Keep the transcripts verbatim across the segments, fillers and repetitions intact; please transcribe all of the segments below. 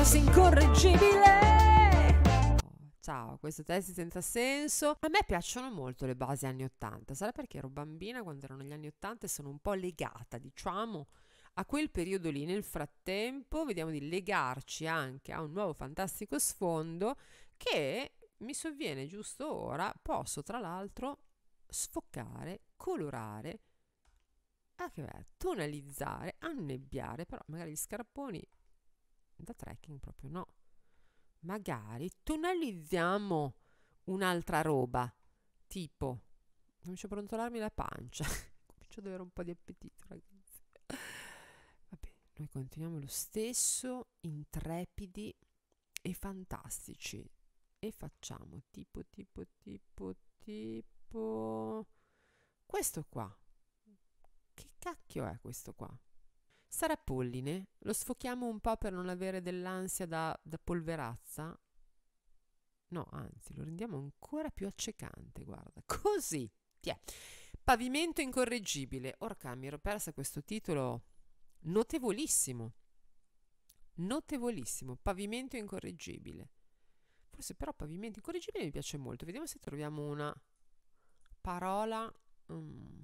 Pampers incorreggibile. Ciao, questo test senza senso. A me piacciono molto le basi anni ottanta. Sarà perché ero bambina quando erano gli anni ottanta e sono un po' legata, diciamo, a quel periodo lì. Nel frattempo vediamo di legarci anche a un nuovo fantastico sfondo che mi sovviene giusto ora. Posso tra l'altro sfoccare, colorare, ah che bello, tonalizzare, annebbiare, però magari gli scarponi da trekking proprio no. Magari tonalizziamo un'altra roba, tipo comincio a brontolarmi la pancia. Comincio ad avere un po' di appetito, ragazzi. Vabbè, noi continuiamo lo stesso, intrepidi e fantastici, e facciamo tipo tipo tipo tipo questo qua. Che cacchio è questo qua? Sarà polline? Lo sfochiamo un po' per non avere dell'ansia da, da polverazza? No, anzi, lo rendiamo ancora più accecante, guarda. Così, tiè. Pavimento incorreggibile. Orca, mi ero persa questo titolo notevolissimo. Notevolissimo. Pavimento incorreggibile. Forse però pavimento incorreggibile mi piace molto. Vediamo se troviamo una parola... Mm.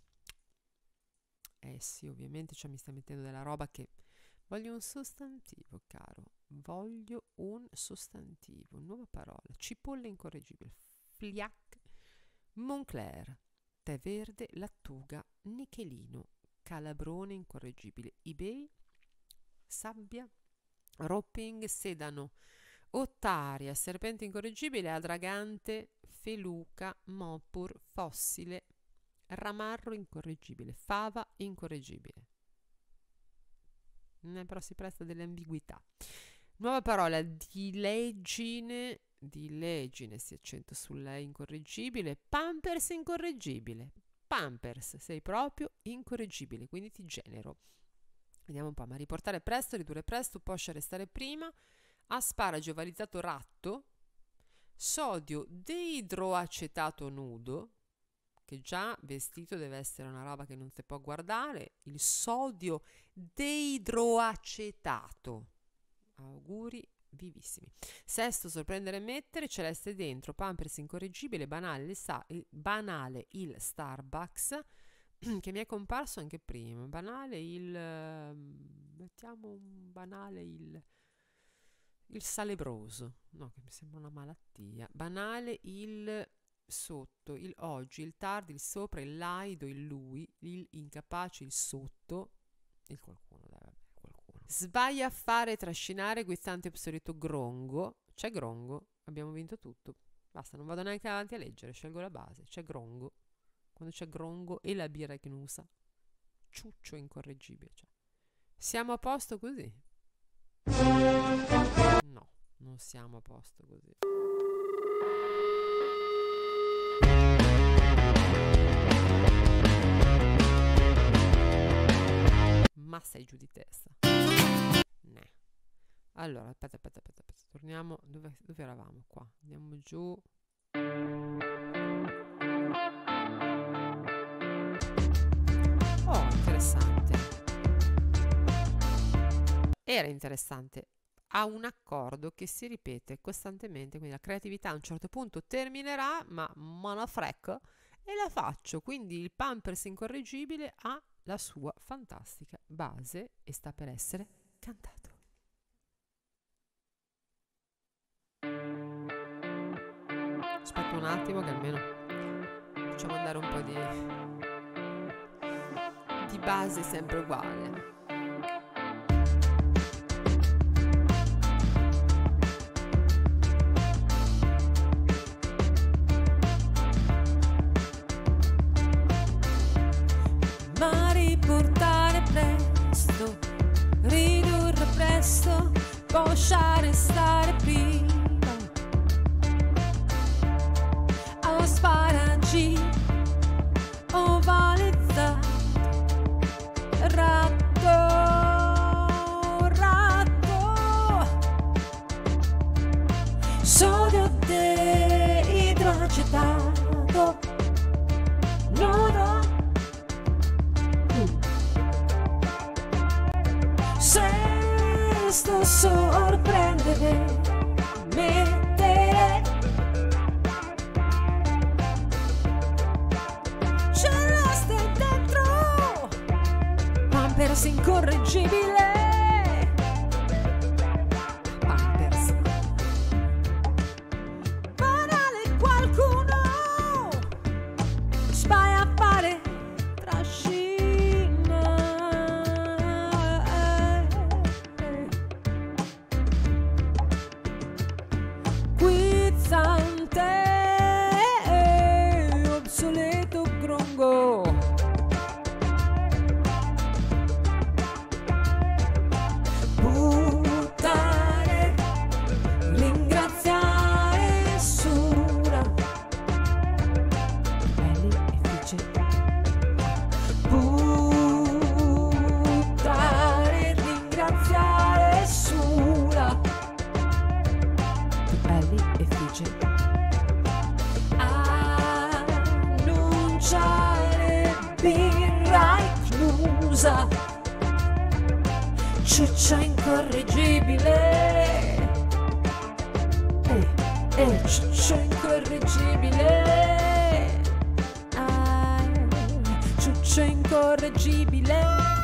Eh sì, ovviamente, cioè mi sta mettendo della roba che... Voglio un sostantivo, caro. Voglio un sostantivo. Nuova parola. Cipolla incorreggibile. Fliac. Moncler. Tè verde. Lattuga. Nichelino. Calabrone incorreggibile. eBay. Sabbia. Roping. Sedano. Ottaria. Serpente incorreggibile. Adragante. Feluca. Mopur. Fossile. Ramarro incorreggibile, fava incorreggibile. Eh, però si presta delle ambiguità. Nuova parola, dilegine, dilegine, si accento sulla incorreggibile, Pampers incorreggibile. Pampers, sei proprio incorreggibile, quindi ti genero. Vediamo un po', ma riportare presto, ridurre presto, poscia restare prima, asparagi ovalizzato ratto, sodio deidroacetato nudo, che già vestito deve essere una roba che non si può guardare, il sodio deidroacetato. Auguri vivissimi. Sesto, sorprendere e mettere, celeste dentro, Pampers incorreggibile, banale il, sa- il, banale il Starbucks, che mi è comparso anche prima, banale il, mettiamo un banale il, il salebroso, no, che mi sembra una malattia, banale il... sotto, il oggi, il tardi, il sopra, il laido, il lui, il incapace, il sotto, il qualcuno, dai, vabbè, qualcuno. Sbaglia a fare, trascinare, guizzante, obsoleto, grongo. C'è grongo, abbiamo vinto tutto. Basta, non vado neanche avanti a leggere, scelgo la base. C'è grongo, quando c'è grongo e la birra gnusa. Ciuccio incorreggibile, cioè. Siamo a posto così? No, non siamo a posto così. Ma sei giù di testa. Ne. Allora, aspetta, aspetta, aspetta, aspetta. Torniamo. Dove, dove eravamo? Qua. Andiamo giù. Oh, interessante. Era interessante. Ha un accordo che si ripete costantemente, quindi la creatività a un certo punto terminerà, ma monofrecco, e la faccio. Quindi il Pampers incorreggibile ha la sua fantastica base e sta per essere cantato. Aspetta un attimo che almeno facciamo andare un po' di, di base sempre uguale. Ridurre presto, poscia restare prima, asparagi ovalizzato, ratto, ratto, sodio deidroacetato, nodo. Sei questo sorprendere, mettere celeste dentro, Pampers incorreggibile, Pampers banale, qualcuno sbaglia a fare trascina, guizzante, obsoleto grongo, buttare, ringraziare, sura, belli effici, buttare, ringraziare, sura, belli effici, annunciare, birra inclusa, ciuccia incorreggibile, eh, eh, ciuccia incorreggibile, ah, ciuccia incorreggibile.